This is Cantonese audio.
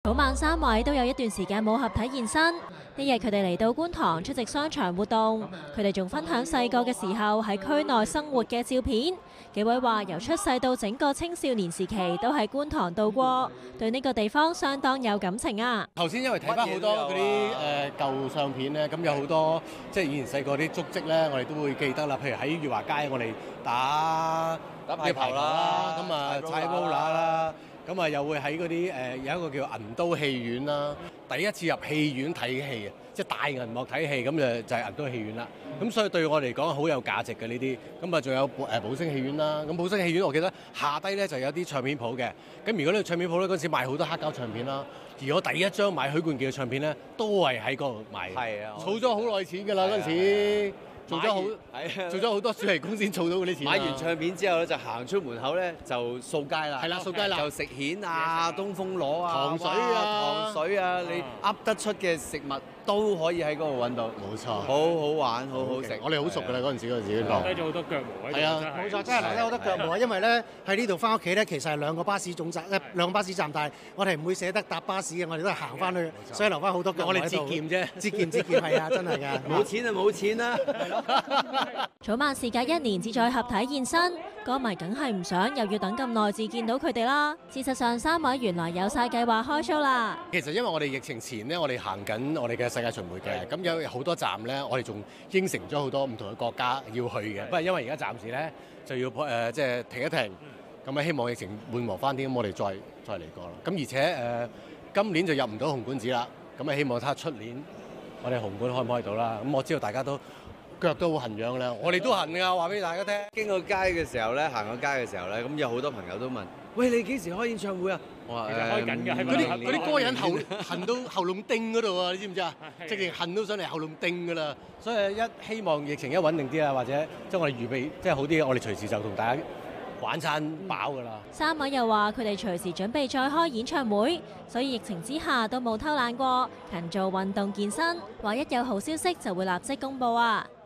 草蜢三位都有一段時間冇合體現身。呢日佢哋嚟到觀塘出席商場活動，佢哋仲分享細個嘅時候喺區內生活嘅照片。幾位話由出世到整個青少年時期都喺觀塘度過，對呢個地方相當有感情啊！ 頭先因為睇翻好多嗰啲舊相片咧，咁有好多即係以前細個啲足跡咧，我哋都會記得啦。譬如喺裕華街，我哋打排球啦，咁啊踩 roller 啦。咁啊，又會喺嗰啲有一個叫銀都戲院啦，第一次入戲院睇戲啊，即係大銀幕睇戲，咁就係銀都戲院啦。咁所以對我嚟講好有價值嘅呢啲。咁啊，仲有寶星戲院啦。咁寶星戲院我記得下低咧就有啲唱片鋪嘅。咁如果你唱片鋪咧，嗰陣時賣好多黑膠唱片啦。而我第一張買許冠傑嘅唱片咧，都係喺嗰度買。係啊，儲咗好耐錢㗎啦嗰陣時。做咗好多暑期工先儲到嗰啲錢。 買完唱片之後咧，就行出門口咧就掃街啦。 係啦，掃街啦， 就食蜆啊、東風螺啊、 糖水啊， 你噏得出嘅食物都可以喺嗰度揾到。冇錯，好好玩，好好食。 我哋好熟㗎啦，嗰陣時留低咗好多腳毛喺度。係啊， 冇錯，真係留低好多腳毛啊！因為咧喺呢度翻屋企咧，其實係兩個巴士總站，兩個巴士站，但係我哋唔會捨得搭巴士嘅，我哋都係行翻去，所以留翻好多腳毛喺度。 我哋節儉啫， 節儉係啊，真係㗎。 冇錢就冇錢啦。 草蜢事隔1年至再合體現身，歌迷梗係唔想又要等咁耐至見到佢哋啦。事實上，三位原來有晒計劃開 show 啦。 其實因為我哋疫情前呢，我哋行緊我哋嘅世界巡迴嘅，咁有好多站呢，我哋仲應承咗好多唔同嘅國家要去嘅。不過因為而家暫時呢，就要即係停一停，咁啊希望疫情緩和翻啲，咁我哋再嚟過啦。咁而且今年就入唔到紅館子啦，咁啊希望睇下出年我哋紅館開唔開到啦。咁我知道大家都腳都好痕癢啦，我哋都痕㗎，話俾大家聽。 經過街嘅時候咧，行過街嘅時候咧，咁有好多朋友都問：喂，你幾時開演唱會啊？我話開緊㗎， 嗰啲歌人痕到喉嚨叮嗰度啊！你知唔知啊？直情痕到上嚟喉嚨叮㗎啦。所以希望疫情一穩定啲啊，或者將我哋預備即係好啲，我哋隨時就同大家玩餐飽㗎啦。 三位又話佢哋隨時準備再開演唱會，所以疫情之下都冇偷懶過，勤做運動健身，話一有好消息就會立即公佈啊！